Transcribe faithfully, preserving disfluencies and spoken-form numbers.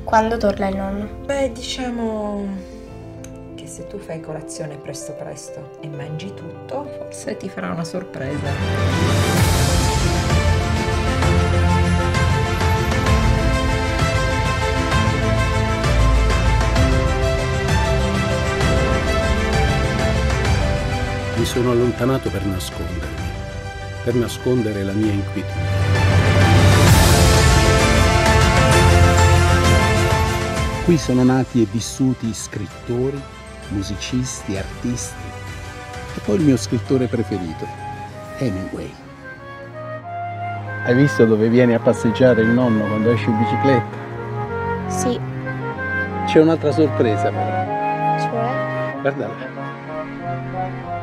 Quando torna il nonno? Beh, diciamo che se tu fai colazione presto presto e mangi tutto, forse ti farà una sorpresa. Mi sono allontanato per nascondermi, per nascondere la mia inquietudine. Qui sono nati e vissuti scrittori, musicisti, artisti e poi il mio scrittore preferito, Hemingway. Hai visto dove viene a passeggiare il nonno quando esce in bicicletta? Sì. C'è un'altra sorpresa però. Cioè? Guarda là.